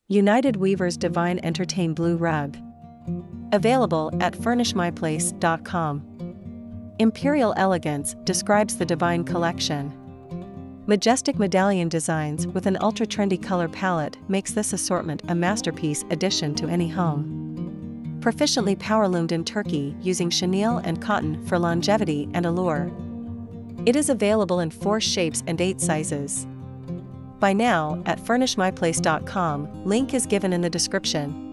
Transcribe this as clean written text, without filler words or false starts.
United Weavers Divine Entertain Blue Rug. Available at FurnishMyPlace.com. Imperial Elegance describes the Divine collection. Majestic medallion designs with an ultra-trendy color palette makes this assortment a masterpiece addition to any home. Proficiently power-loomed in Turkey using chenille and cotton for longevity and allure. It is available in 4 shapes and 8 sizes. Buy now at FurnishMyPlace.com, link is given in the description.